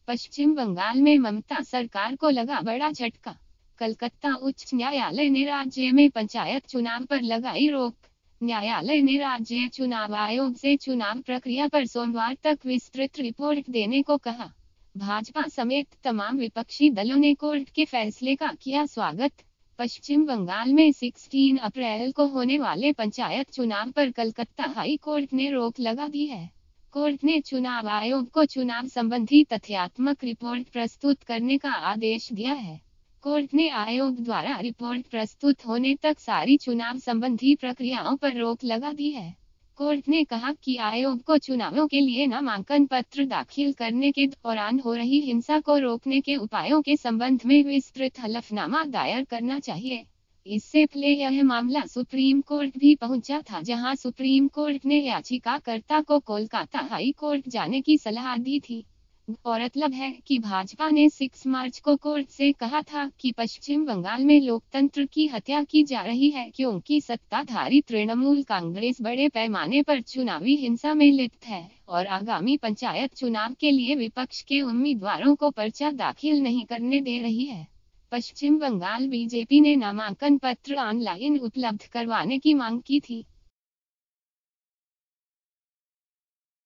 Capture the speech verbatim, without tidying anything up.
पश्चिम बंगाल में ममता सरकार को लगा बड़ा झटका। कलकत्ता उच्च न्यायालय ने राज्य में पंचायत चुनाव पर लगाई रोक। न्यायालय ने राज्य चुनाव आयोग से चुनाव प्रक्रिया पर सोमवार तक विस्तृत रिपोर्ट देने को कहा। भाजपा समेत तमाम विपक्षी दलों ने कोर्ट के फैसले का किया स्वागत। पश्चिम बंगाल में सोलह अप्रैल को होने वाले पंचायत चुनाव पर कलकत्ता हाई कोर्ट ने रोक लगा दी है। कोर्ट ने चुनाव आयोग को चुनाव संबंधी तथ्यात्मक रिपोर्ट प्रस्तुत करने का आदेश दिया है। कोर्ट ने आयोग द्वारा रिपोर्ट प्रस्तुत होने तक सारी चुनाव संबंधी प्रक्रियाओं पर रोक लगा दी है। कोर्ट ने कहा कि आयोग को चुनावों के लिए नामांकन पत्र दाखिल करने के दौरान हो रही हिंसा को रोकने के उपायों के संबंध में विस्तृत हलफनामा दायर करना चाहिए। इससे पहले यह मामला सुप्रीम कोर्ट भी पहुंचा था, जहां सुप्रीम कोर्ट ने याचिकाकर्ता को कोलकाता हाई कोर्ट जाने की सलाह दी थी। गौरतलब है कि भाजपा ने छह मार्च को कोर्ट से कहा था कि पश्चिम बंगाल में लोकतंत्र की हत्या की जा रही है, क्योंकि सत्ताधारी तृणमूल कांग्रेस बड़े पैमाने पर चुनावी हिंसा में लिप्त है और आगामी पंचायत चुनाव के लिए विपक्ष के उम्मीदवारों को पर्चा दाखिल नहीं करने दे रही है। पश्चिम बंगाल बीजेपी ने नामांकन पत्र ऑनलाइन उपलब्ध करवाने की मांग की थी।